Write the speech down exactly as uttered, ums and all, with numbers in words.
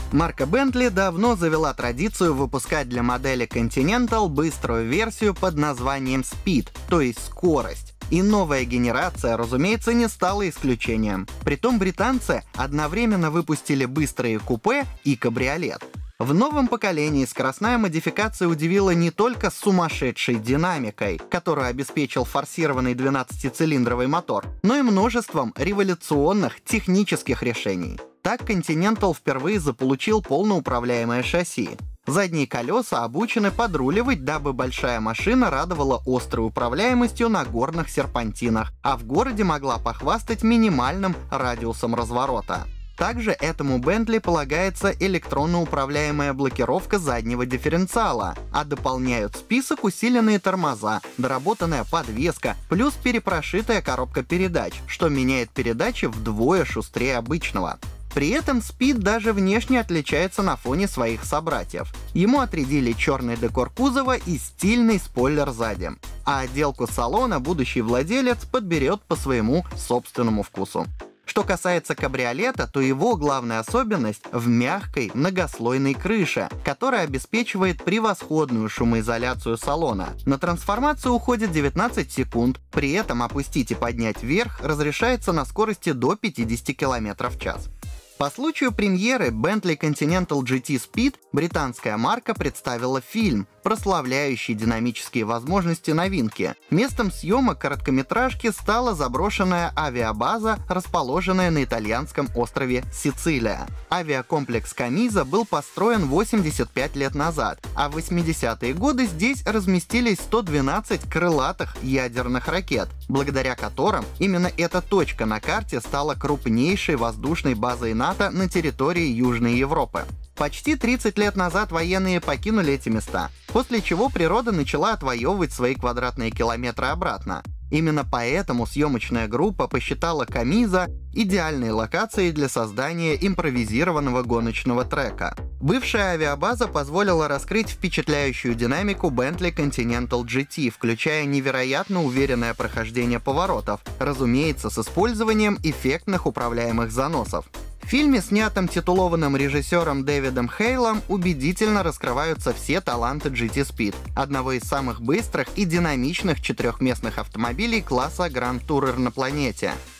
Марка Bentley давно завела традицию выпускать для модели Continental быструю версию под названием Speed, то есть скорость. И новая генерация, разумеется, не стала исключением. Притом британцы одновременно выпустили быстрые купе и кабриолет. В новом поколении скоростная модификация удивила не только сумасшедшей динамикой, которую обеспечил форсированный двенадцатицилиндровый мотор, но и множеством революционных технических решений. Так Continental впервые заполучил полноуправляемое шасси. Задние колеса обучены подруливать, дабы большая машина радовала острой управляемостью на горных серпантинах, а в городе могла похвастать минимальным радиусом разворота. Также этому Bentley полагается электронно управляемая блокировка заднего дифференциала, а дополняют список усиленные тормоза, доработанная подвеска, плюс перепрошитая коробка передач, что меняет передачи вдвое шустрее обычного. При этом Speed даже внешне отличается на фоне своих собратьев. Ему отрядили черный декор кузова и стильный спойлер сзади. А отделку салона будущий владелец подберет по своему собственному вкусу. Что касается кабриолета, то его главная особенность в мягкой многослойной крыше, которая обеспечивает превосходную шумоизоляцию салона. На трансформацию уходит девятнадцать секунд, при этом опустить и поднять вверх разрешается на скорости до пятидесяти километров в час. По случаю премьеры Bentley Continental джи ти Speed британская марка представила фильм, прославляющий динамические возможности новинки. Местом съемок короткометражки стала заброшенная авиабаза, расположенная на итальянском острове Сицилия. Авиакомплекс Камиза был построен восемьдесят пять лет назад, а в восьмидесятые годы здесь разместились сто двенадцать крылатых ядерных ракет, благодаря которым именно эта точка на карте стала крупнейшей воздушной базой НАТО на территории Южной Европы. Почти тридцать лет назад военные покинули эти места, после чего природа начала отвоевывать свои квадратные километры обратно. Именно поэтому съемочная группа посчитала Камиза идеальной локацией для создания импровизированного гоночного трека. Бывшая авиабаза позволила раскрыть впечатляющую динамику Bentley Continental джи ти, включая невероятно уверенное прохождение поворотов, разумеется, с использованием эффектных управляемых заносов. В фильме, снятом титулованным режиссером Дэвидом Хейлом, убедительно раскрываются все таланты джи ти Speed, одного из самых быстрых и динамичных четырехместных автомобилей класса Grand Tourer на планете.